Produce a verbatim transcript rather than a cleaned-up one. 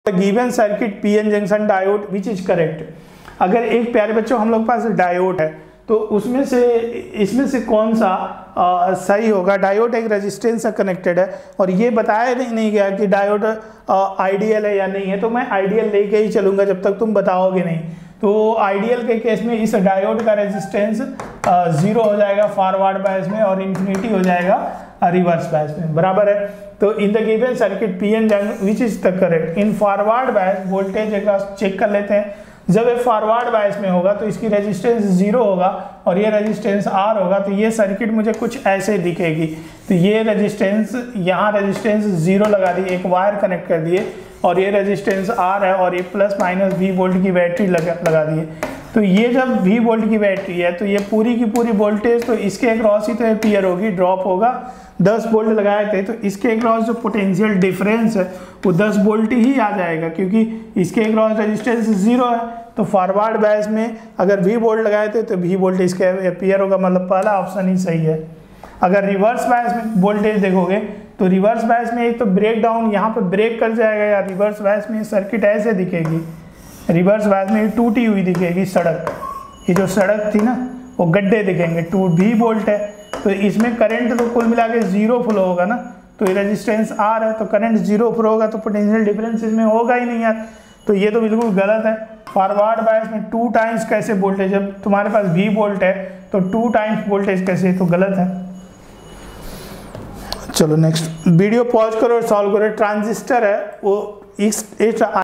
Given circuit PN junction diode which is correct. अगर एक प्यारे बच्चों हम लोग के पास डायोड है तो उसमें से इसमें से कौन सा आ, सही होगा। डायोड एक रेजिस्टेंस से कनेक्टेड है और ये बताया नहीं, नहीं गया कि डायोड आइडियल है या नहीं है, तो मैं आइडियल लेके ही चलूँगा जब तक तुम बताओगे नहीं। तो आइडियल के केस में इस डायोड का रेजिस्टेंस ज़ीरो हो जाएगा फॉरवर्ड बायस में और इन्फिनिटी हो जाएगा रिवर्स बायस में, बराबर है। तो in the given circuit P N junction which is the correct in forward bias voltage एक बार चेक कर लेते हैं। जब ये फॉरवर्ड बायस में होगा तो इसकी रेजिस्टेंस जीरो होगा और ये रेजिस्टेंस आर होगा, तो ये सर्किट मुझे कुछ ऐसे दिखेगी। तो ये रेजिस्टेंस यहाँ रेजिस्टेंस जीरो लगा दी, एक वायर कनेक्ट कर दिए और ये रेजिस्टेंस आर है और ये प्लस माइनस वी वोल्ट की बैटरी लगा लगा दी है। तो ये जब वी वोल्ट की बैटरी है तो ये पूरी की पूरी वोल्टेज तो इसके अक्रॉस ही तो एम्पियर होगी, ड्रॉप होगा। दस वोल्ट लगाए थे तो इसके अक्रॉस जो पोटेंशियल डिफरेंस है वो दस वोल्ट ही आ जाएगा, क्योंकि इसके अक्रॉस रेजिस्टेंस जीरो है। तो फॉरवर्ड बायस में अगर वी वोल्ट लगाए थे तो वी वोल्ट इसके एम्पियर होगा, मतलब पहला ऑप्शन ही सही है। अगर रिवर्स बायस में वोल्टेज देखोगे तो रिवर्स बायस में एक तो ब्रेक डाउन यहाँ पर ब्रेक कर जाएगा, या रिवर्स बायस में सर्किट ऐसे दिखेगी, रिवर्स बायस में टूटी हुई दिखेगी सड़क, ये जो सड़क थी ना वो गड्ढे दिखेंगे, टू भी वोल्ट है तो इसमें करंट तो कुल मिला के जीरो फ्लो होगा ना। तो ये रेजिस्टेंस आर है तो करंट जीरो फ्लो होगा तो पोटेंशियल डिफरेंस इसमें होगा ही नहीं यार, तो ये तो बिल्कुल गलत है। फॉरवर्ड बायस में टू टाइम्स कैसे वोल्टेज, जब तुम्हारे पास वी वोल्ट है तो टू टाइम्स वोल्टेज कैसे, तो गलत है। चलो नेक्स्ट वीडियो पॉज करो और सॉल्व करो। ट्रांजिस्टर है वो इस